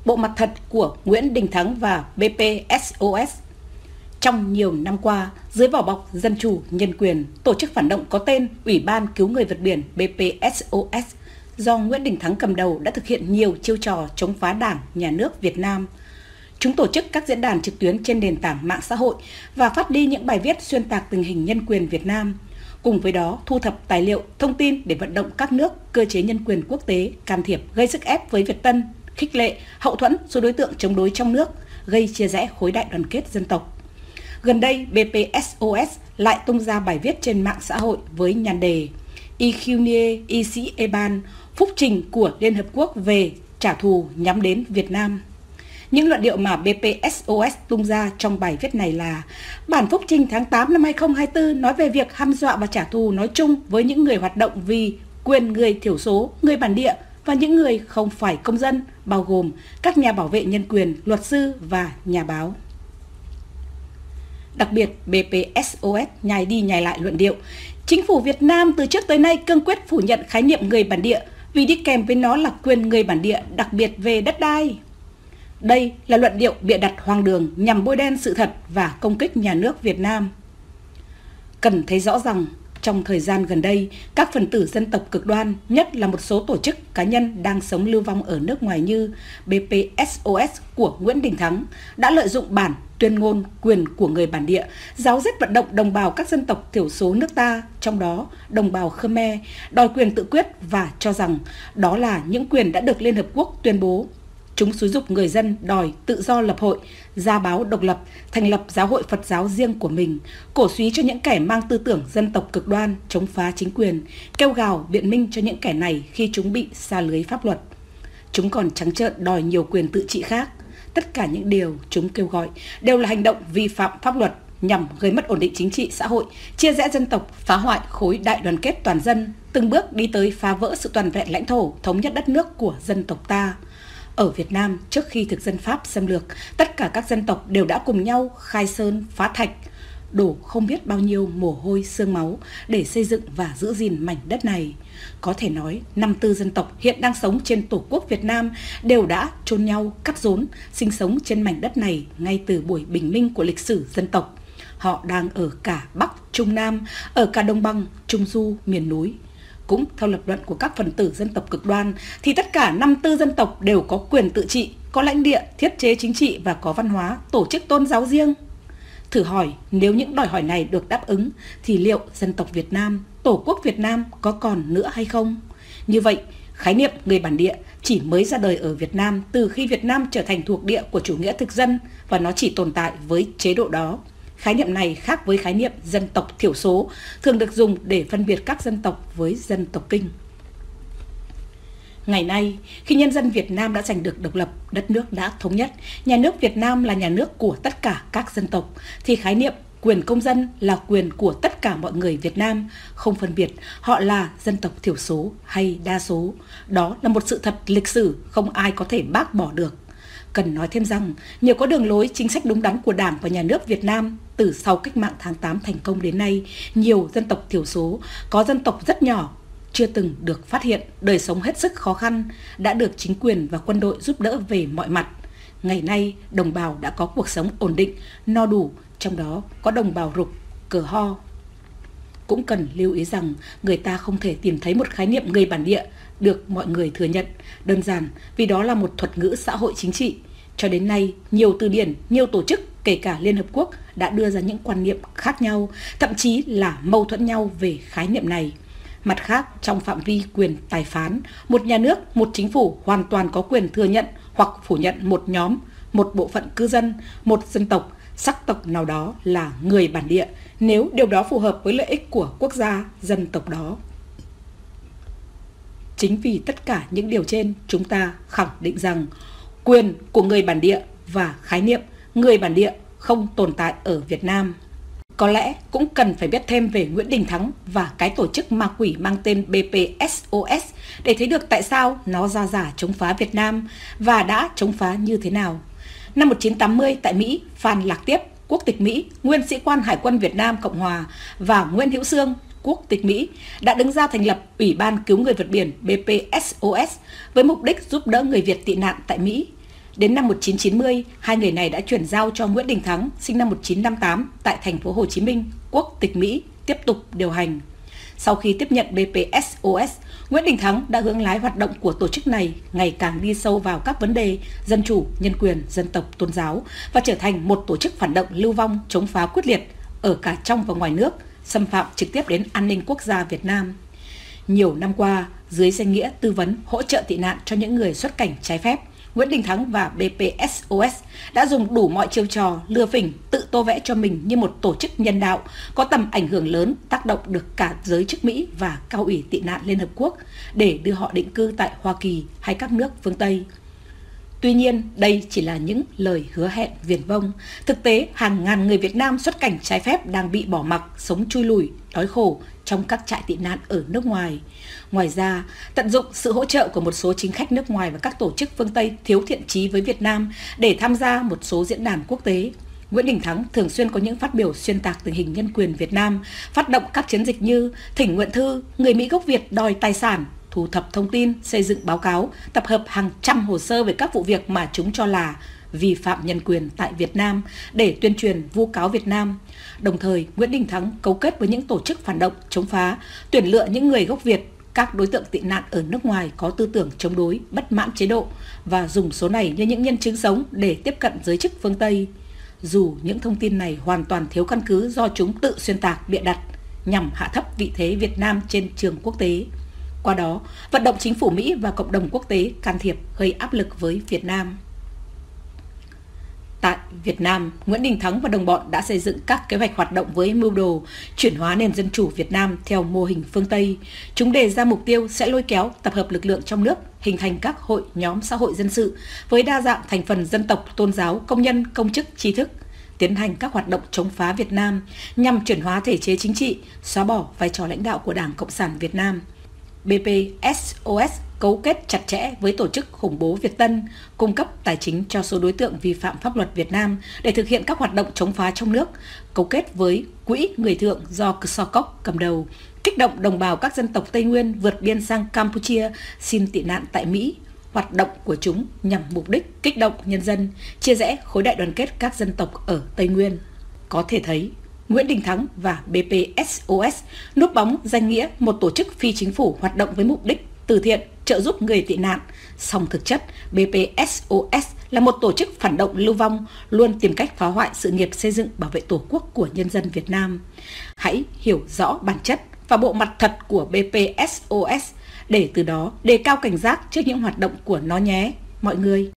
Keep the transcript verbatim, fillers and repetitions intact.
bộ mặt thật của Nguyễn Đình Thắng và bê pê ét ô ét. Trong nhiều năm qua, dưới vỏ bọc dân chủ, nhân quyền, tổ chức phản động có tên Ủy ban Cứu người vượt biển bê pê ét ô ét do Nguyễn Đình Thắng cầm đầu đã thực hiện nhiều chiêu trò chống phá Đảng, Nhà nước Việt Nam. Chúng tổ chức các diễn đàn trực tuyến trên nền tảng mạng xã hội và phát đi những bài viết xuyên tạc tình hình nhân quyền Việt Nam. Cùng với đó, thu thập tài liệu, thông tin để vận động các nước, cơ chế nhân quyền quốc tế can thiệp, gây sức ép với Việt Tân, khích lệ, hậu thuẫn số đối tượng chống đối trong nước, gây chia rẽ khối đại đoàn kết dân tộc. Gần đây, bê pê ét ô ét lại tung ra bài viết trên mạng xã hội với nhan đề Ikheunie Isi Eban, phúc trình của Liên Hợp Quốc về trả thù nhắm đến Việt Nam. Những luận điệu mà bê pê ét ô ét tung ra trong bài viết này là bản phúc trình tháng tám năm hai nghìn không trăm hai mươi tư nói về việc hăm dọa và trả thù nói chung với những người hoạt động vì quyền người thiểu số, người bản địa và những người không phải công dân, bao gồm các nhà bảo vệ nhân quyền, luật sư và nhà báo. Đặc biệt, bê pê ét ô ét nhai đi nhai lại luận điệu chính phủ Việt Nam từ trước tới nay cương quyết phủ nhận khái niệm người bản địa vì đi kèm với nó là quyền người bản địa đặc biệt về đất đai. Đây là luận điệu bịa đặt hoang đường nhằm bôi đen sự thật và công kích nhà nước Việt Nam. Cần thấy rõ rằng, trong thời gian gần đây, các phần tử dân tộc cực đoan, nhất là một số tổ chức cá nhân đang sống lưu vong ở nước ngoài như bê pê ét ô ét của Nguyễn Đình Thắng, đã lợi dụng bản tuyên ngôn quyền của người bản địa, giáo diết vận động đồng bào các dân tộc thiểu số nước ta, trong đó đồng bào Khmer, đòi quyền tự quyết và cho rằng đó là những quyền đã được Liên Hợp Quốc tuyên bố. Chúng xúi giục người dân đòi tự do lập hội, ra báo độc lập, thành lập giáo hội Phật giáo riêng của mình, cổ súy cho những kẻ mang tư tưởng dân tộc cực đoan, chống phá chính quyền, kêu gào biện minh cho những kẻ này khi chúng bị sa lưới pháp luật. Chúng còn trắng trợn đòi nhiều quyền tự trị khác. Tất cả những điều chúng kêu gọi đều là hành động vi phạm pháp luật nhằm gây mất ổn định chính trị xã hội, chia rẽ dân tộc, phá hoại khối đại đoàn kết toàn dân, từng bước đi tới phá vỡ sự toàn vẹn lãnh thổ, thống nhất đất nước của dân tộc ta. Ở Việt Nam, trước khi thực dân Pháp xâm lược, tất cả các dân tộc đều đã cùng nhau khai sơn, phá thạch, đổ không biết bao nhiêu mồ hôi, xương máu để xây dựng và giữ gìn mảnh đất này. Có thể nói, năm tư dân tộc hiện đang sống trên Tổ quốc Việt Nam đều đã chôn nhau, cắt rốn, sinh sống trên mảnh đất này ngay từ buổi bình minh của lịch sử dân tộc. Họ đang ở cả Bắc, Trung Nam, ở cả Đồng bằng, Trung Du, miền núi. Cũng theo lập luận của các phần tử dân tộc cực đoan, thì tất cả năm tư dân tộc đều có quyền tự trị, có lãnh địa, thiết chế chính trị và có văn hóa, tổ chức tôn giáo riêng. Thử hỏi, nếu những đòi hỏi này được đáp ứng, thì liệu dân tộc Việt Nam, Tổ quốc Việt Nam có còn nữa hay không? Như vậy, khái niệm người bản địa chỉ mới ra đời ở Việt Nam từ khi Việt Nam trở thành thuộc địa của chủ nghĩa thực dân và nó chỉ tồn tại với chế độ đó. Khái niệm này khác với khái niệm dân tộc thiểu số, thường được dùng để phân biệt các dân tộc với dân tộc Kinh. Ngày nay, khi nhân dân Việt Nam đã giành được độc lập, đất nước đã thống nhất, nhà nước Việt Nam là nhà nước của tất cả các dân tộc, thì khái niệm quyền công dân là quyền của tất cả mọi người Việt Nam, không phân biệt họ là dân tộc thiểu số hay đa số. Đó là một sự thật lịch sử không ai có thể bác bỏ được. Cần nói thêm rằng, nhờ có đường lối chính sách đúng đắn của Đảng và Nhà nước Việt Nam, từ sau cách mạng tháng tám thành công đến nay, nhiều dân tộc thiểu số, có dân tộc rất nhỏ, chưa từng được phát hiện, đời sống hết sức khó khăn, đã được chính quyền và quân đội giúp đỡ về mọi mặt. Ngày nay, đồng bào đã có cuộc sống ổn định, no đủ, trong đó có đồng bào Rục, Cờ Ho. Cũng cần lưu ý rằng, người ta không thể tìm thấy một khái niệm người bản địa được mọi người thừa nhận, đơn giản vì đó là một thuật ngữ xã hội chính trị. Cho đến nay, nhiều từ điển, nhiều tổ chức, kể cả Liên Hợp Quốc đã đưa ra những quan niệm khác nhau, thậm chí là mâu thuẫn nhau về khái niệm này. Mặt khác, trong phạm vi quyền tài phán, một nhà nước, một chính phủ hoàn toàn có quyền thừa nhận hoặc phủ nhận một nhóm, một bộ phận cư dân, một dân tộc, sắc tộc nào đó là người bản địa, nếu điều đó phù hợp với lợi ích của quốc gia, dân tộc đó. Chính vì tất cả những điều trên, chúng ta khẳng định rằng quyền của người bản địa và khái niệm người bản địa không tồn tại ở Việt Nam. Có lẽ cũng cần phải biết thêm về Nguyễn Đình Thắng và cái tổ chức ma quỷ mang tên bê pê ét ô ét để thấy được tại sao nó ra giả chống phá Việt Nam và đã chống phá như thế nào. Năm một nghìn chín trăm tám mươi tại Mỹ, Phan Lạc Tiếp, quốc tịch Mỹ, nguyên sĩ quan Hải quân Việt Nam Cộng Hòa và Nguyễn Hữu Xương, quốc tịch Mỹ, đã đứng ra thành lập Ủy ban Cứu người vượt biển bê pê ét ô ét với mục đích giúp đỡ người Việt tị nạn tại Mỹ. Đến năm một nghìn chín trăm chín mươi, hai người này đã chuyển giao cho Nguyễn Đình Thắng, sinh năm một nghìn chín trăm năm mươi tám, tại thành phố Hồ Chí Minh, quốc tịch Mỹ, tiếp tục điều hành. Sau khi tiếp nhận bê pê ét o ét, Nguyễn Đình Thắng đã hướng lái hoạt động của tổ chức này ngày càng đi sâu vào các vấn đề dân chủ, nhân quyền, dân tộc, tôn giáo và trở thành một tổ chức phản động lưu vong, chống phá quyết liệt ở cả trong và ngoài nước, xâm phạm trực tiếp đến an ninh quốc gia Việt Nam. Nhiều năm qua, dưới danh nghĩa tư vấn hỗ trợ tị nạn cho những người xuất cảnh trái phép, Nguyễn Đình Thắng và bê pê ét o ét đã dùng đủ mọi chiêu trò lừa phỉnh, tự tô vẽ cho mình như một tổ chức nhân đạo có tầm ảnh hưởng lớn, tác động được cả giới chức Mỹ và Cao ủy tị nạn Liên Hợp Quốc để đưa họ định cư tại Hoa Kỳ hay các nước phương Tây. Tuy nhiên, đây chỉ là những lời hứa hẹn viển vông. Thực tế, hàng ngàn người Việt Nam xuất cảnh trái phép đang bị bỏ mặc, sống chui lủi, đói khổ trong các trại tị nạn ở nước ngoài. Ngoài ra, tận dụng sự hỗ trợ của một số chính khách nước ngoài và các tổ chức phương Tây thiếu thiện chí với Việt Nam để tham gia một số diễn đàn quốc tế, Nguyễn Đình Thắng thường xuyên có những phát biểu xuyên tạc tình hình nhân quyền Việt Nam, phát động các chiến dịch như thỉnh nguyện thư, người Mỹ gốc Việt đòi tài sản, thu thập thông tin, xây dựng báo cáo, tập hợp hàng trăm hồ sơ về các vụ việc mà chúng cho là vi phạm nhân quyền tại Việt Nam để tuyên truyền vu cáo Việt Nam. Đồng thời, Nguyễn Đình Thắng cấu kết với những tổ chức phản động, chống phá, tuyển lựa những người gốc Việt, các đối tượng tị nạn ở nước ngoài có tư tưởng chống đối, bất mãn chế độ và dùng số này như những nhân chứng sống để tiếp cận giới chức phương Tây. Dù những thông tin này hoàn toàn thiếu căn cứ do chúng tự xuyên tạc, bịa đặt nhằm hạ thấp vị thế Việt Nam trên trường quốc tế. Qua đó, vận động chính phủ Mỹ và cộng đồng quốc tế can thiệp gây áp lực với Việt Nam. Tại Việt Nam, Nguyễn Đình Thắng và đồng bọn đã xây dựng các kế hoạch hoạt động với mưu đồ chuyển hóa nền dân chủ Việt Nam theo mô hình phương Tây. Chúng đề ra mục tiêu sẽ lôi kéo, tập hợp lực lượng trong nước, hình thành các hội nhóm xã hội dân sự với đa dạng thành phần dân tộc, tôn giáo, công nhân, công chức, trí thức, tiến hành các hoạt động chống phá Việt Nam nhằm chuyển hóa thể chế chính trị, xóa bỏ vai trò lãnh đạo của Đảng Cộng sản Việt Nam. bê pê ét o ét cấu kết chặt chẽ với tổ chức khủng bố Việt Tân, cung cấp tài chính cho số đối tượng vi phạm pháp luật Việt Nam để thực hiện các hoạt động chống phá trong nước, cấu kết với Quỹ Người Thượng do Kosokok cầm đầu, kích động đồng bào các dân tộc Tây Nguyên vượt biên sang Campuchia xin tị nạn tại Mỹ. Hoạt động của chúng nhằm mục đích kích động nhân dân, chia rẽ khối đại đoàn kết các dân tộc ở Tây Nguyên. Có thể thấy, Nguyễn Đình Thắng và bê pê ét o ét núp bóng danh nghĩa một tổ chức phi chính phủ hoạt động với mục đích từ thiện, trợ giúp người tị nạn. Song thực chất, bê pê ét o ét là một tổ chức phản động lưu vong, luôn tìm cách phá hoại sự nghiệp xây dựng bảo vệ Tổ quốc của nhân dân Việt Nam. Hãy hiểu rõ bản chất và bộ mặt thật của bê pê ét o ét để từ đó đề cao cảnh giác trước những hoạt động của nó nhé, mọi người.